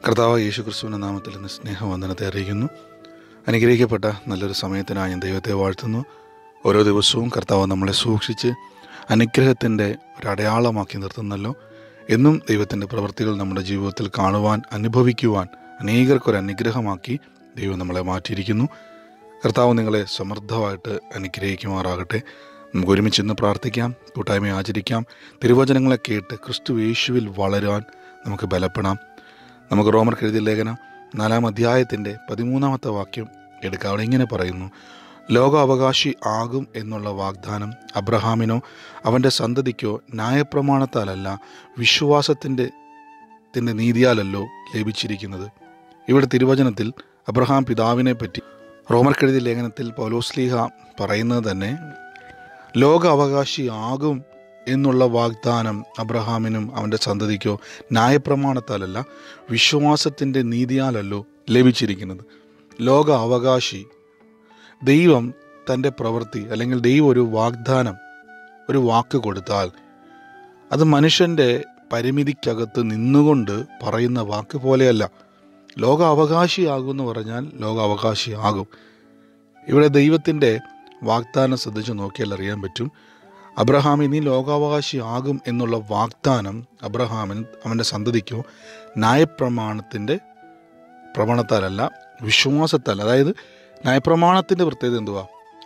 കർത്താവ് യേശുക്രിസ്തുവിൻ്റെ നാമത്തിൽ ഇന്ന് സ്നേഹവന്ദനത്തെ അറിയിക്കുന്നു. അനുഗ്രഹിക്കപ്പെട്ട നല്ലൊരു സമയത്തിനായി ഞാൻ ദൈവത്തെ വാഴ്ത്തുന്നു. ഓരോ ദിവസവും കർത്താവ് നമ്മളെ സൂക്ഷിച്ച് അനുഗ്രഹത്തിൻ്റെ ഒരു അടയാളമാക്കി നിർത്തുന്നല്ലോ. എന്നും ദൈവത്തിൻ്റെ പ്രവൃത്തികൾ നമ്മുടെ ജീവിതത്തിൽ കാണുവാൻ, അനുഭവിക്കുവാൻ അനേകർക്കൊരു അനുഗ്രഹമാക്കി ദൈവം നമ്മളെ മാറ്റിയിരിക്കുന്നു. കർത്താവ് നിങ്ങളെ സമൃദ്ധമായിട്ട് അനുഗ്രഹിക്കുമാറാകട്ടെ. നമുക്ക് ഒരുമിച്ച് ഇന്ന് പ്രാർത്ഥിക്കാം, കൂട്ടായ്മ ആചരിക്കാം, തിരുവചനങ്ങളെ കേട്ട് ക്രിസ്തു യേശുവിൽ വളരാൻ നമുക്ക് ബലപ്പെടാം. നമുക്ക് റോമർക്ക് എഴുതിയ ലേഖനം 4-ാം അധ്യായത്തിൻ്റെ 13-ാമത്തെ വാക്യം എടുക്കാം. അവിടെ ഇങ്ങനെ പറയുന്നു: ലോകാവകാശി ആകും എന്നുള്ള വാഗ്ദാനം അബ്രഹാമിനോ അവൻ്റെ സന്തതിക്കോ ന്യായപ്രമാണത്താലല്ല, വിശ്വാസത്തിൻ്റെ നീതിയാലല്ലോ ലഭിച്ചിരിക്കുന്നത്. ഇവിടെ തിരുവചനത്തിൽ അബ്രഹാം പിതാവിനെ പറ്റി റോമർക്ക് എഴുതിയ ലേഖനത്തിൽ പൗലോസ്ലീഹ പറയുന്നത് തന്നെ ലോക അവകാശി ആകും എന്നുള്ള വാഗ്ദാനം അബ്രഹാമിനും അവൻ്റെ സന്തതിക്കോ ന്യായപ്രമാണത്താലല്ല, വിശ്വാസത്തിൻ്റെ നീതിയാലല്ലോ ലഭിച്ചിരിക്കുന്നത്. ലോക അവകാശി ദൈവം തൻ്റെ പ്രവൃത്തി അല്ലെങ്കിൽ ദൈവം ഒരു വാഗ്ദാനം, ഒരു വാക്ക് കൊടുത്താൽ അത് മനുഷ്യൻ്റെ പരിമിതിക്കകത്ത് നിന്നുകൊണ്ട് പറയുന്ന വാക്ക് പോലെയല്ല. ലോക അവകാശിയാകും എന്ന് പറഞ്ഞാൽ ലോക അവകാശിയാകും. ഇവിടെ ദൈവത്തിൻ്റെ വാഗ്ദാനം ശ്രദ്ധിച്ച് നോക്കിയാൽ അറിയാൻ പറ്റും. അബ്രഹാം നീ ലോകാവകാശി ആകും എന്നുള്ള വാഗ്ദാനം അബ്രഹാമിന് അവൻ്റെ സന്തതിക്കോ ന്യായപ്രമാണത്തിൻ്റെ പ്രമാണത്താലല്ല, വിശ്വാസത്താൽ. അതായത് ന്യായപ്രമാണത്തിൻ്റെ പ്രത്യേകത എന്തുവാ?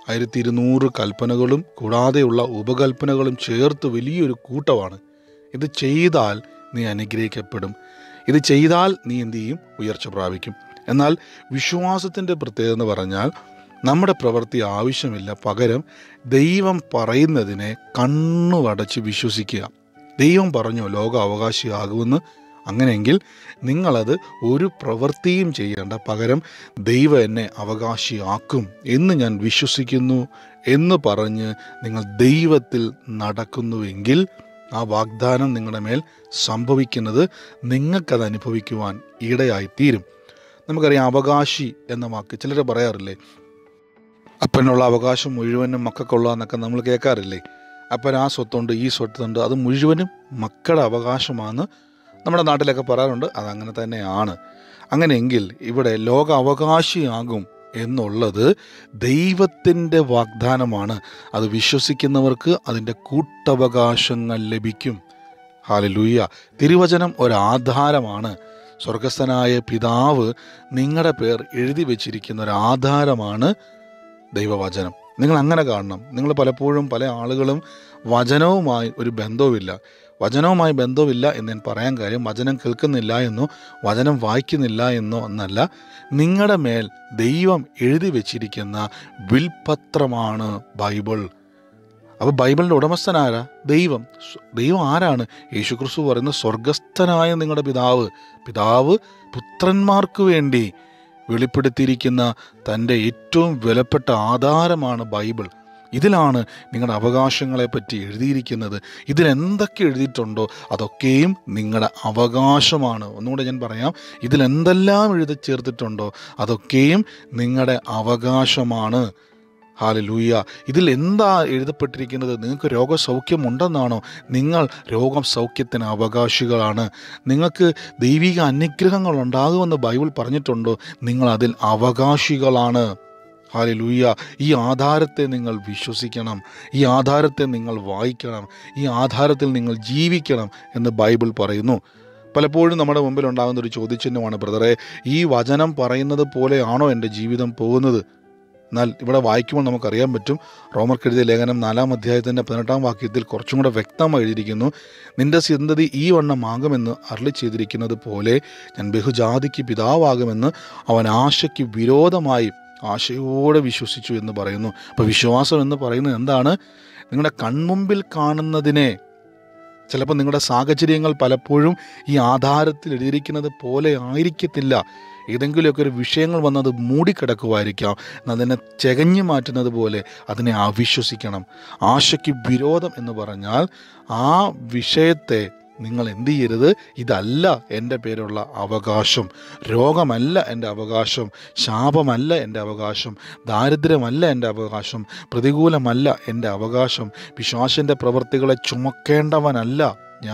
1200 കൽപ്പനകളും കൂടാതെയുള്ള ഉപകൽപ്പനകളും ചേർത്ത് വലിയൊരു കൂട്ടമാണ്. ഇത് ചെയ്താൽ നീ അനുഗ്രഹിക്കപ്പെടും, ഇത് ചെയ്താൽ നീ എന്തു ചെയ്യും? ഉയർച്ച പ്രാപിക്കും. എന്നാൽ വിശ്വാസത്തിൻ്റെ പ്രത്യേകത എന്ന് പറഞ്ഞാൽ നമ്മുടെ പ്രവൃത്തി ആവശ്യമില്ല, പകരം ദൈവം പറയുന്നതിനെ കണ്ണുവടച്ച് വിശ്വസിക്കുക. ദൈവം പറഞ്ഞു ലോക അവകാശിയാകുമെന്ന്, അങ്ങനെയെങ്കിൽ നിങ്ങളത് ഒരു പ്രവൃത്തിയും ചെയ്യേണ്ട, പകരം ദൈവം എന്നെ അവകാശിയാക്കും എന്ന് ഞാൻ വിശ്വസിക്കുന്നു എന്ന് പറഞ്ഞ് നിങ്ങൾ ദൈവത്തിൽ നടക്കുന്നുവെങ്കിൽ ആ വാഗ്ദാനം നിങ്ങളുടെ മേൽ സംഭവിക്കുന്നത് നിങ്ങൾക്കത് അനുഭവിക്കുവാൻ ഇടയായിത്തീരും. നമുക്കറിയാം, അവകാശി എന്ന വാക്ക് ചിലർ പറയാറില്ലേ, അപ്പനുള്ള അവകാശം മുഴുവനും മക്കൾക്കുള്ള എന്നൊക്കെ നമ്മൾ കേൾക്കാറില്ലേ. അപ്പൻ ആ സ്വത്തുണ്ട്, ഈ സ്വത്തുണ്ട്, അത് മുഴുവനും മക്കളുടെ അവകാശമാണ് നമ്മുടെ നാട്ടിലൊക്കെ പറയാറുണ്ട്. അതങ്ങനെ തന്നെയാണ്. അങ്ങനെയെങ്കിൽ ഇവിടെ ലോക അവകാശിയാകും എന്നുള്ളത് ദൈവത്തിൻ്റെ വാഗ്ദാനമാണ്. അത് വിശ്വസിക്കുന്നവർക്ക് അതിൻ്റെ കൂട്ടവകാശങ്ങൾ ലഭിക്കും. ഹല്ലേലൂയ. തിരുവചനം ഒരാധാരമാണ്. സ്വർഗസ്ഥനായ പിതാവ് നിങ്ങളുടെ പേർ എഴുതി വച്ചിരിക്കുന്ന ഒരു ആധാരമാണ് ദൈവവചനം. നിങ്ങൾ അങ്ങനെ കാണണം. നിങ്ങൾ പലപ്പോഴും പല ആളുകളും വചനവുമായി ഒരു ബന്ധവുമില്ല. വചനവുമായി ബന്ധമില്ല എന്ന് ഞാൻ പറയാൻ കാര്യം വചനം കേൾക്കുന്നില്ല എന്നോ വചനം വായിക്കുന്നില്ല എന്നോ എന്നല്ല. നിങ്ങളുടെ മേൽ ദൈവം എഴുതി വച്ചിരിക്കുന്ന വിൽപത്രമാണ് ബൈബിൾ. അപ്പോൾ ബൈബിളിൻ്റെ ഉടമസ്ഥനാരാ? ദൈവം. ദൈവം ആരാണ്? യേശുക്രിസ്തു പറയുന്ന സ്വർഗസ്ഥനായ നിങ്ങളുടെ പിതാവ് പുത്രന്മാർക്ക് വേണ്ടി വെളിപ്പെടുത്തിയിരിക്കുന്ന തൻ്റെ ഏറ്റവും വിലപ്പെട്ട ആധാരമാണ് ബൈബിൾ. ഇതിലാണ് നിങ്ങളുടെ അവകാശങ്ങളെപ്പറ്റി എഴുതിയിരിക്കുന്നത്. ഇതിലെന്തൊക്കെ എഴുതിയിട്ടുണ്ടോ അതൊക്കെയും നിങ്ങളുടെ അവകാശമാണ്. ഒന്നുകൂടെ ഞാൻ പറയാം, ഇതിലെന്തെല്ലാം എഴുതി ചേർത്തിട്ടുണ്ടോ അതൊക്കെയും നിങ്ങളുടെ അവകാശമാണ്. ഹല്ലേലൂയ. ഇതിൽ എന്താ എഴുതപ്പെട്ടിരിക്കുന്നത്? നിങ്ങൾക്ക് രോഗസൗഖ്യമുണ്ടെന്നാണോ? നിങ്ങൾ രോഗം സൗഖ്യത്തിന് അവകാശികളാണ്. നിങ്ങൾക്ക് ദൈവിക അനുഗ്രഹങ്ങൾ ഉണ്ടാകുമെന്ന് ബൈബിൾ പറഞ്ഞിട്ടുണ്ടോ? നിങ്ങൾ അതിൽ അവകാശികളാണ്. ഹല്ലേലൂയ. ഈ ആധാരത്തെ നിങ്ങൾ വിശ്വസിക്കണം, ഈ ആധാരത്തെ നിങ്ങൾ വായിക്കണം, ഈ ആധാരത്തിൽ നിങ്ങൾ ജീവിക്കണം എന്ന് ബൈബിൾ പറയുന്നു. പലപ്പോഴും നമ്മുടെ മുമ്പിൽ ഉണ്ടാകുന്ന ഒരു ചോദ്യചിഹ്നമാണ്, ബ്രദറെ, ഈ വചനം പറയുന്നത് പോലെയാണോ എൻ്റെ ജീവിതം പോകുന്നത്? എന്നാൽ ഇവിടെ വായിക്കുമ്പോൾ നമുക്കറിയാൻ പറ്റും. റോമർക്ക് എഴുതിയ ലേഖനം 4-ാം അധ്യായത്തിൻ്റെ 18-ാം വാക്യത്തിൽ കുറച്ചും കൂടെ വ്യക്തമായി എഴുതിയിരിക്കുന്നു: നിന്റെ സന്തതി ഈ വണ്ണമാകുമെന്ന് അരുളി ചെയ്തിരിക്കുന്നത് പോലെ ഞാൻ ബഹുജാതിക്ക് പിതാവാകുമെന്ന് അവൻ ആശയ്ക്ക് വിരോധമായി ആശയോടെ വിശ്വസിച്ചു എന്ന് പറയുന്നു. അപ്പോൾ വിശ്വാസം എന്ന് പറയുന്നത് എന്താണ്? നിങ്ങളുടെ കൺമുമ്പിൽ കാണുന്നതിനെ, ചിലപ്പോൾ നിങ്ങളുടെ സാഹചര്യങ്ങൾ പലപ്പോഴും ഈ ആധാരത്തിൽ എഴുതിയിരിക്കുന്നത് പോലെ ആയിരിക്കത്തില്ല. ഏതെങ്കിലുമൊക്കെ ഒരു വിഷയങ്ങൾ വന്നത് മൂടിക്കിടക്കുമായിരിക്കാം. അതിനെ ചെകഞ്ഞു മാറ്റുന്നത് പോലെ അതിനെ അവിശ്വസിക്കണം. ആശയ്ക്ക് വിരോധം എന്ന് പറഞ്ഞാൽ ആ വിഷയത്തെ നിങ്ങൾ എന്ത് ചെയ്യരുത്? ഇതല്ല എൻ്റെ പേരുള്ള അവകാശം, രോഗമല്ല എൻ്റെ അവകാശം, ശാപമല്ല എൻ്റെ അവകാശം, ദാരിദ്ര്യമല്ല എൻ്റെ അവകാശം, പ്രതികൂലമല്ല എൻ്റെ അവകാശം, പിശാചിൻ്റെ പ്രവൃത്തികളെ ചുമക്കേണ്ടവനല്ല ഞാൻ.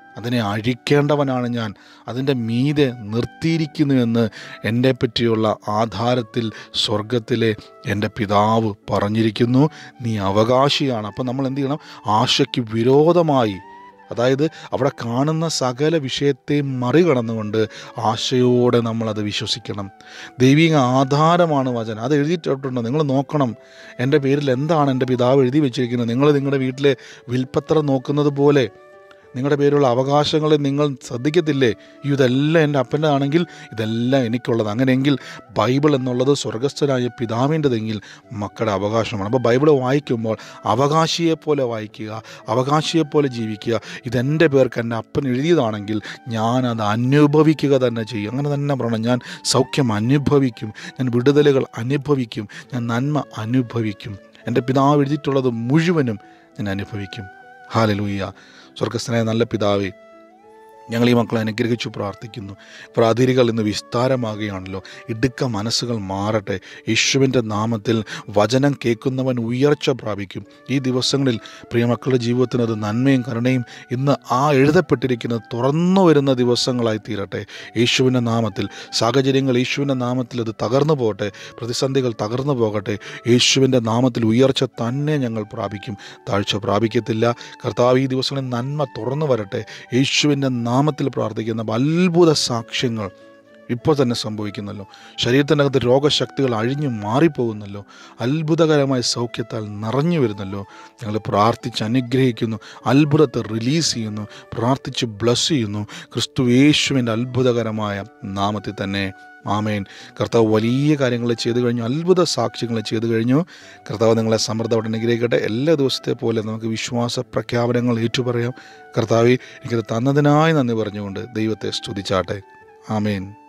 അതിനെ അഴിക്കേണ്ടവനാണ് ഞാൻ, അതിൻ്റെ മീതെ നിർത്തിയിരിക്കുന്നുവെന്ന് എന്നെ പറ്റിയുള്ള ആധാരത്തിൽ സ്വർഗത്തിലെ എൻ്റെ പിതാവ് പറഞ്ഞിരിക്കുന്നു. നീ അവകാശിയാണ്. അപ്പം നമ്മൾ എന്ത് ചെയ്യണം? ആശയ്ക്ക് വിരോധമായി, അതായത് അവിടെ കാണുന്ന സകല വിഷയത്തെയും മറികടന്നുകൊണ്ട് ആശയോടെ നമ്മളത് വിശ്വസിക്കണം. ദൈവിക ആധാരമാണ് വചനം. അത് എഴുതിയിട്ടുണ്ടോ? നിങ്ങൾ നോക്കണം. എൻ്റെ പേരിൽ എന്താണ് എൻ്റെ പിതാവ് എഴുതി വെച്ചിരിക്കുന്നത്. നിങ്ങൾ നിങ്ങളുടെ വീട്ടിലെ വിൽപ്പത്രം നോക്കുന്നത് പോലെ നിങ്ങളുടെ പേരുള്ള അവകാശങ്ങളെ നിങ്ങൾ ശ്രദ്ധിക്കത്തില്ലേ? ഇതെല്ലാം എൻ്റെ അപ്പൻ്റെ ആണെങ്കിൽ ഇതെല്ലാം എനിക്കുള്ളത്. അങ്ങനെയെങ്കിൽ ബൈബിൾ എന്നുള്ളത് സ്വർഗസ്ഥനായ പിതാവിൻ്റെതെങ്കിൽ മക്കളുടെ അവകാശമാണ്. അപ്പോൾ ബൈബിൾ വായിക്കുമ്പോൾ അവകാശിയെപ്പോലെ വായിക്കുക, അവകാശിയെപ്പോലെ ജീവിക്കുക. ഇതെൻ്റെ പേർക്ക് എൻ്റെ അപ്പൻ എഴുതിയതാണെങ്കിൽ ഞാനത് അനുഭവിക്കുക തന്നെ ചെയ്യും. അങ്ങനെ തന്നെ പറയണം. ഞാൻ സൗഖ്യം അനുഭവിക്കും, ഞാൻ വിടുതലുകൾ അനുഭവിക്കും, ഞാൻ നന്മ അനുഭവിക്കും. എൻ്റെ പിതാവ് എഴുതിയിട്ടുള്ളത് മുഴുവനും ഞാൻ അനുഭവിക്കും. ഹല്ലേലൂയ. സ്വർഗസ്ഥനായ നല്ല പിതാവേ, ഞങ്ങൾ ഈ മക്കളെ അനുഗ്രഹിച്ചു പ്രാർത്ഥിക്കുന്നു. പ്രാതിരികൾ ഇന്ന് വിസ്താരമാകുകയാണല്ലോ. ഇടുക്ക മനസ്സുകൾ മാറട്ടെ. യേശുവിൻ്റെ നാമത്തിൽ വചനം കേൾക്കുന്നവൻ ഉയർച്ച പ്രാപിക്കും. ഈ ദിവസങ്ങളിൽ പ്രിയമക്കളുടെ ജീവിതത്തിന് അത് നന്മയും കരുണയും ഇന്ന് ആ എഴുതപ്പെട്ടിരിക്കുന്നത് തുറന്നു വരുന്ന ദിവസങ്ങളായി തീരട്ടെ. യേശുവിൻ്റെ നാമത്തിൽ സാഹചര്യങ്ങൾ യേശുവിൻ്റെ നാമത്തിൽ അത് തകർന്നു പോകട്ടെ. പ്രതിസന്ധികൾ തകർന്നു പോകട്ടെ. യേശുവിൻ്റെ നാമത്തിൽ ഉയർച്ച തന്നെ ഞങ്ങൾ പ്രാപിക്കും, താഴ്ച പ്രാപിക്കത്തില്ല. കർത്താവ് ഈ ദിവസങ്ങളിൽ നന്മ തുറന്നു വരട്ടെ. യേശുവിൻ്റെ നാമത്തിൽ പ്രാർത്ഥിക്കുന്ന അത്ഭുത സാക്ഷ്യങ്ങൾ ഇപ്പോൾ തന്നെ സംഭവിക്കുന്നല്ലോ. ശരീരത്തിനകത്ത് രോഗശക്തികൾ അഴിഞ്ഞു മാറിപ്പോകുന്നല്ലോ. അത്ഭുതകരമായ സൗഖ്യത്താൽ നിറഞ്ഞു വരുന്നല്ലോ. ഞങ്ങൾ പ്രാർത്ഥിച്ച് അനുഗ്രഹിക്കുന്നു. അത്ഭുതത്തെ റിലീസ് ചെയ്യുന്നു. പ്രാർത്ഥിച്ച് ബ്ലസ് ചെയ്യുന്നു. ക്രിസ്തു യേശുവിൻ്റെ അത്ഭുതകരമായ നാമത്തിൽ തന്നെ. ആമേൻ. കർത്താവ് വലിയ കാര്യങ്ങൾ ചെയ്തു കഴിഞ്ഞു, അത്ഭുത സാക്ഷ്യങ്ങൾ ചെയ്തു കഴിഞ്ഞു. കർത്താവ് നിങ്ങളെ സമൃദ്ധമായിട്ട് അനുഗ്രഹിക്കട്ടെ. എല്ലാ ദിവസത്തെ പോലെ നമുക്ക് വിശ്വാസ പ്രഖ്യാപനങ്ങൾ ഏറ്റുപറയാം. കർത്താവേ, എനിക്കത് തന്നതിനായി നന്ദി പറഞ്ഞുകൊണ്ട് ദൈവത്തെ സ്തുതിച്ചാട്ടെ. ആമേൻ.